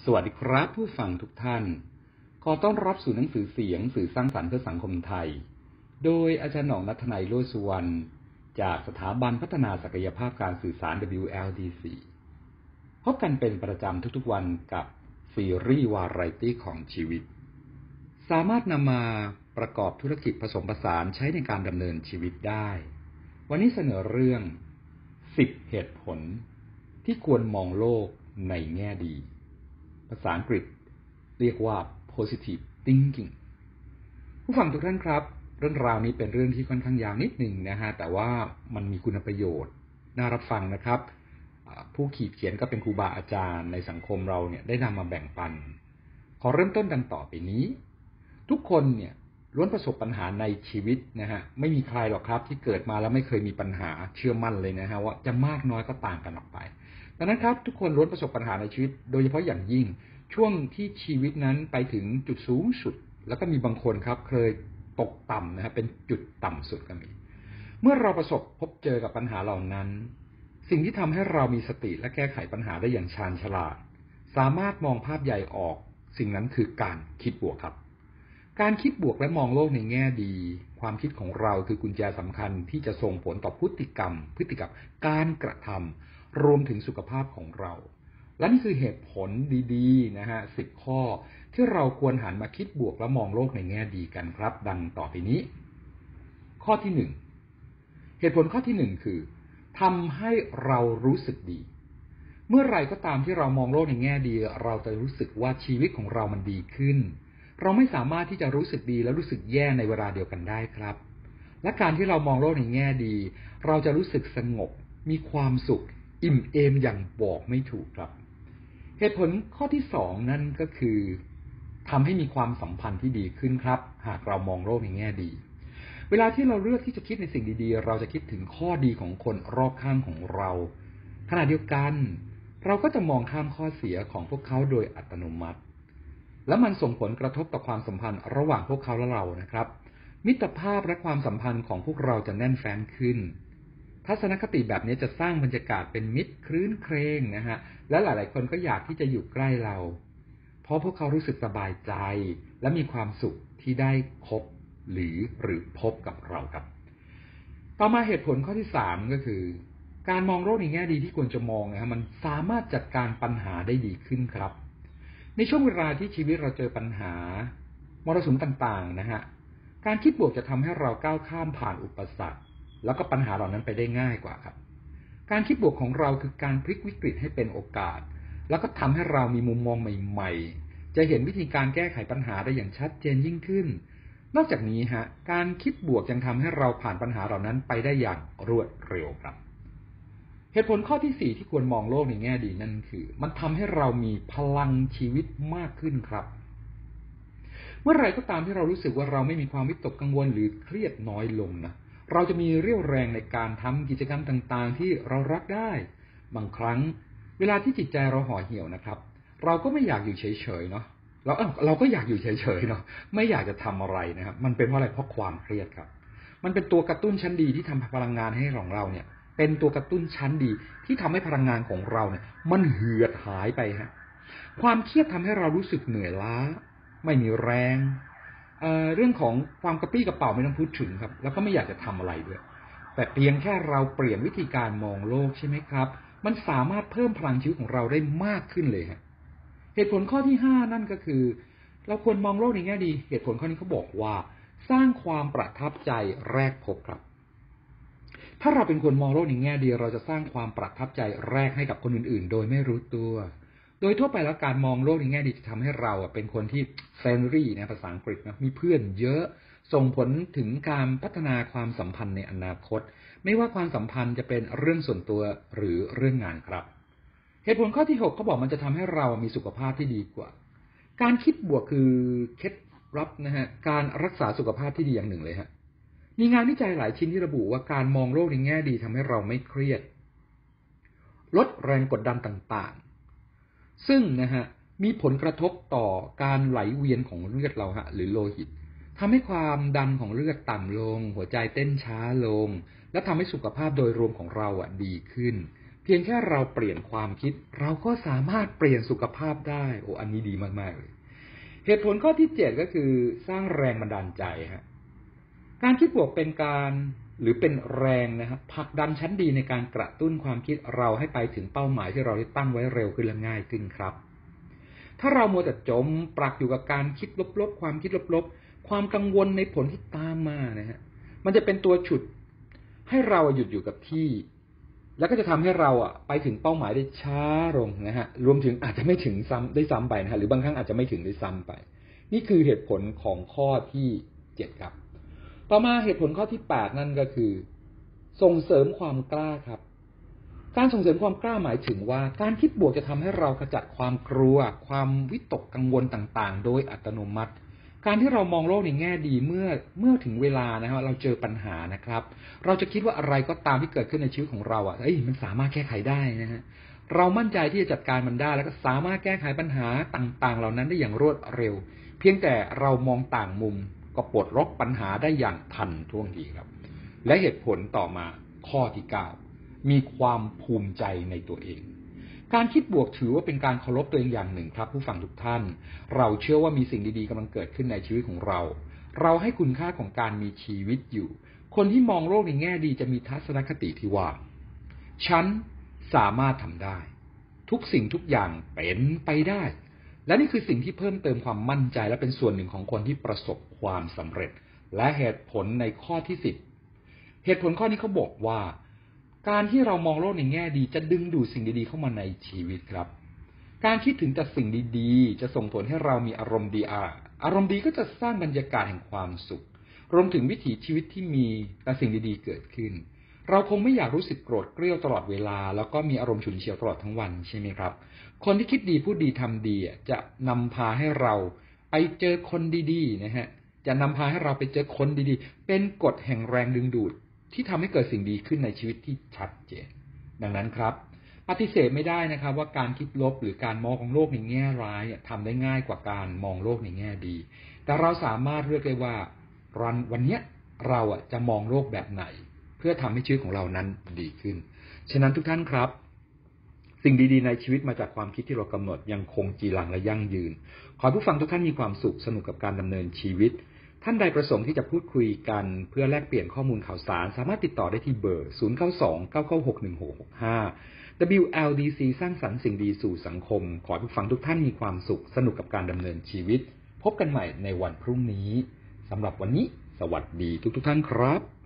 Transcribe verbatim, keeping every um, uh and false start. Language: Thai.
สวัสดีครับผู้ฟังทุกท่านขอต้อนรับสู่หนังสือเสียงสื่อสร้างสรรค์เพื่อสังคมไทยโดยอาจารย์หน่อง ณัฐนัย โลจน์สุวรรณจากสถาบันพัฒนาศักยภาพการสื่อสาร ดับเบิลยู แอล ดี ซี พบกันเป็นประจำทุกๆวันกับซีรีส์วาไรตี้ของชีวิตสามารถนำมาประกอบธุรกิจผสมผสานใช้ในการดำเนินชีวิตได้วันนี้เสนอเรื่องสิบเหตุผลที่ควรมองโลกในแง่ดีภาษาอังกฤษเรียกว่า positive thinking ผู้ฟังทุกท่านครับเรื่องราวนี้เป็นเรื่องที่ค่อนข้างยาวนิดหนึ่งนะฮะแต่ว่ามันมีคุณประโยชน์น่ารับฟังนะครับผู้ขีดเขียนก็เป็นครูบาอาจารย์ในสังคมเราเนี่ยได้นำมาแบ่งปันขอเริ่มต้นดังต่อไปนี้ทุกคนเนี่ยล้วนประสบปัญหาในชีวิตนะฮะไม่มีใครหรอกครับที่เกิดมาแล้วไม่เคยมีปัญหาเชื่อมั่นเลยนะฮะว่าจะมากน้อยก็ต่างกันออกไปดังนั้นครับทุกคนล้วนประสบปัญหาในชีวิตโดยเฉพาะอย่างยิ่งช่วงที่ชีวิตนั้นไปถึงจุดสูงสุดแล้วก็มีบางคนครับเคยตกต่ำนะฮะเป็นจุดต่ำสุดก็มีเมื่อเราประสบพบเจอกับปัญหาเหล่านั้นสิ่งที่ทำให้เรามีสติและแก้ไขปัญหาได้อย่างชาญฉลาดสามารถมองภาพใหญ่ออกสิ่งนั้นคือการคิดบวกครับการคิดบวกและมองโลกในแง่ดีความคิดของเราคือกุญแจสำคัญที่จะส่งผลต่อพฤติกรรมพฤติกรรมการกระทำรวมถึงสุขภาพของเราและนี่คือเหตุผลดีๆนะฮะสิบข้อที่เราควรหันมาคิดบวกและมองโลกในแง่ดีกันครับดังต่อไปนี้ข้อที่หนึ่งเหตุผลข้อที่หนึ่งคือทำให้เรารู้สึกดีเมื่อไรก็ตามที่เรามองโลกในแง่ดีเราจะรู้สึกว่าชีวิตของเรามันดีขึ้นเราไม่สามารถที่จะรู้สึกดีและรู้สึกแย่ในเวลาเดียวกันได้ครับและการที่เรามองโลกในแง่ดีเราจะรู้สึกสงบมีความสุขอิ่มเอมอย่างบอกไม่ถูกครับเหตุผลข้อที่สองนั่นก็คือทำให้มีความสัมพันธ์ที่ดีขึ้นครับหากเรามองโลกในแง่ดีเวลาที่เราเลือกที่จะคิดในสิ่งดีๆเราจะคิดถึงข้อดีของคนรอบข้างของเราขณะเดียวกันเราก็จะมองข้ามข้อเสียของพวกเขาโดยอัตโนมัติและมันส่งผลกระทบต่อความสัมพันธ์ระหว่างพวกเขาและเรานะครับมิตรภาพและความสัมพันธ์ของพวกเราจะแน่นแฟ้นขึ้นทัศนคติแบบนี้จะสร้างบรรยากาศเป็นมิตรคลื้นเครงนะฮะและหลายๆคนก็อยากที่จะอยู่ใกล้เราเพราะพวกเขารู้สึกสบายใจและมีความสุขที่ได้คบหรือหรือพบกับเราครับต่อมาเหตุผลข้อที่สามก็คือการมองโลกในแง่ดีที่ควรจะมองนะฮะมันสามารถจัดการปัญหาได้ดีขึ้นครับในช่วงเวลาที่ชีวิตเราเจอปัญหามรสุมต่างๆนะฮะการคิดบวกจะทำให้เราก้าวข้ามผ่านอุปสรรคแล้วก็ปัญหาเหล่านั้นไปได้ง่ายกว่าครับการคิดบวกของเราคือการพลิกวิกฤตให้เป็นโอกาสแล้วก็ทำให้เรามีมุมมองใหม่ๆจะเห็นวิธีการแก้ไขปัญหาได้อย่างชัดเจนยิ่งขึ้นนอกจากนี้ฮะการคิดบวกยังทำให้เราผ่านปัญหาเหล่านั้นไปได้อย่างรวดเร็วครับเหตุผลข้อที่สี่ที่ควรมองโลกในแง่ดีนั่นคือมันทำให้เรามีพลังชีวิตมากขึ้นครับเมื่อไรก็ตามที่เรารู้สึกว่าเราไม่มีความวิตกกังวลหรือเครียดน้อยลงนะเราจะมีเรี่ยวแรงในการทำกิจกรรมต่างๆที่เรารักได้บางครั้งเวลาที่จิตใจเราห่อเหี่ยวนะครับเราก็ไม่อยากอยู่เฉยๆเนาะเราเออเราก็อยากอยู่เฉยๆเนาะไม่อยากจะทำอะไรนะครับมันเป็นเพราะอะไรเพราะความเครียดครับมันเป็นตัวกระตุ้นชั้นดีที่ทำพลังงานให้ของเราเนี่ยเป็นตัวกระตุ้นชั้นดีที่ทำให้พลังงานของเราเนี่ยมันเหือดหายไปฮะความเครียดทำให้เรารู้สึกเหนื่อยล้าไม่มีแรงเอ่อเรื่องของความกระปรี้กระเป๋าไม่ต้องพูดถึงครับแล้วก็ไม่อยากจะทำอะไรด้วยแต่เพียงแค่เราเปลี่ยนวิธีการมองโลกใช่ไหมครับมันสามารถเพิ่มพลังชีวิตของเราได้มากขึ้นเลยฮะเหตุผลข้อที่ห้านั่นก็คือเราควรมองโลกในแง่ดีเหตุผลข้อนี้เขาบอกว่าสร้างความประทับใจแรกพบครับถ้าเราเป็นคนมองโลกในแง่ดีเราจะสร้างความประทับใจแรกให้กับคนอื่นๆโดยไม่รู้ตัวโดยทั่วไปแล้วการมองโลกในแง่ดีจะทำให้เราเป็นคนที่เฟรนลี่นะภาษาอังกฤษนะมีเพื่อนเยอะส่งผลถึงการพัฒนาความสัมพันธ์ในอนาคตไม่ว่าความสัมพันธ์จะเป็นเรื่องส่วนตัวหรือเรื่องงานครับเหตุผลข้อที่หกเขาบอกมันจะทำให้เรามีสุขภาพที่ดีกว่าการคิดบวกคือเคล็ดลับนะฮะการรักษาสุขภาพที่ดีอย่างหนึ่งเลยฮะมีงานวิจัยหลายชิ้นที่ระบุว่าการมองโลกในแง่ดีทำให้เราไม่เครียดลดแรงกดดันต่างๆซึ่งนะฮะมีผลกระทบต่อการไหลเวียนของเลือดเราฮะหรือโลหิตทำให้ความดันของเลือดต่ำลงหัวใจเต้นช้าลงและทำให้สุขภาพโดยรวมของเราอ่ะดีขึ้นพียงแค่เราเปลี่ยนความคิดเราก็สามารถเปลี่ยนสุขภาพได้โอ้อันนี้ดีมากๆเลยเหตุผลข้อที่เจ็ดก็คือสร้างแรงบันดาลใจฮะการคิดบวกเป็นการหรือเป็นแรงนะครับผลักดันชั้นดีในการกระตุ้นความคิดเราให้ไปถึงเป้าหมายที่เราได้ตั้งไว้เร็วขึ้นและง่ายขึ้นครับถ้าเรามัวแต่จมปลักอยู่กับการคิดลบๆความคิดลบๆความกังวลในผลที่ตามมานะฮะมันจะเป็นตัวฉุดให้เราหยุดอยู่กับที่แล้วก็จะทำให้เราอ่ะไปถึงเป้าหมายได้ช้าลงนะฮะรวมถึงอาจจะไม่ถึงซ้ำได้ซ้ำไปนะฮะหรือบางครั้งอาจจะไม่ถึงได้ซ้ำไปนี่คือเหตุผลของข้อที่เจ็ดครับต่อมาเหตุผลข้อที่แปดนั่นก็คือส่งเสริมความกล้าครับการส่งเสริมความกล้าหมายถึงว่าการคิดบวกจะทำให้เราขจัดความกลัวความวิตกกังวลต่างๆโดยอัตโนมัติการที่เรามองโลกในแง่ดีเมื่อเมื่อถึงเวลานะฮะเราเจอปัญหานะครับเราจะคิดว่าอะไรก็ตามที่เกิดขึ้นในชีวิตของเราอ่ะเอ้ยมันสามารถแก้ไขได้นะฮะเรามั่นใจที่จะจัดการมันได้แล้วก็สามารถแก้ไขปัญหาต่างๆเหล่านั้นได้อย่างรวดเร็วเพียงแต่เรามองต่างมุมก็ปลดล็อกปัญหาได้อย่างทันท่วงทีครับและเหตุผลต่อมาข้อที่เก้ามีความภูมิใจในตัวเองการคิดบวกถือว่าเป็นการเคารพตัวเองอย่างหนึ่งครับผู้ฟังทุกท่านเราเชื่อว่ามีสิ่งดีๆกำลังเกิดขึ้นในชีวิตของเราเราให้คุณค่าของการมีชีวิตอยู่คนที่มองโลกในแง่ดีจะมีทัศนคติที่ว่าฉันสามารถทำได้ทุกสิ่งทุกอย่างเป็นไปได้และนี่คือสิ่งที่เพิ่มเติมความมั่นใจและเป็นส่วนหนึ่งของคนที่ประสบความสำเร็จและเหตุผลในข้อที่สิบเหตุผลข้อนี้เขาบอกว่าการที่เรามองโลกในแง่ดีจะดึงดูดสิ่งดีๆเข้ามาในชีวิตครับการคิดถึงแต่สิ่งดีๆจะส่งผลให้เรามีอารมณ์ดีอ่ะอารมณ์ดีก็จะสร้างบรรยากาศแห่งความสุขรวมถึงวิถีชีวิตที่มีแต่สิ่งดีๆเกิดขึ้นเราคงไม่อยากรู้สึกโกรธเกรี้ยวตลอดเวลาแล้วก็มีอารมณ์ฉุนเฉียวตลอดทั้งวันใช่ไหมครับคนที่คิดดีพูดดีทำดีจะนำพาให้เราไปเจอคนดีๆนะฮะจะนำพาให้เราไปเจอคนดีๆเป็นกฎแห่งแรงดึงดูดที่ทำให้เกิดสิ่งดีขึ้นในชีวิตที่ชัดเจนดังนั้นครับปฏิเสธไม่ได้นะครับว่าการคิดลบหรือการมองโลกในแง่ร้ายทำได้ง่ายกว่าการมองโลกในแง่ดีแต่เราสามารถเลือกได้ว่าวันนี้เราจะมองโลกแบบไหนเพื่อทำให้ชีวิตของเรานั้นดีขึ้นฉะนั้นทุกท่านครับสิ่งดีๆในชีวิตมาจากความคิดที่เรากำหนดยังคงจีรังและยั่งยืนขอให้ผู้ฟังทุกท่านมีความสุขสนุกกับการดำเนินชีวิตท่านใดประสงค์ที่จะพูดคุยกันเพื่อแลกเปลี่ยนข้อมูลข่าวสารสามารถติดต่อได้ที่เบอร์ศูนย์ เก้า สอง เก้า เก้า หก หนึ่ง หก หก ห้า ดับเบิลยู แอล ดี ซี สร้างสรรค์สิ่งดีสู่สังคมขอให้ผู้ฟังทุกท่านมีความสุขสนุกกับการดำเนินชีวิตพบกันใหม่ในวันพรุ่งนี้สำหรับวันนี้สวัสดีทุกๆท่านครับ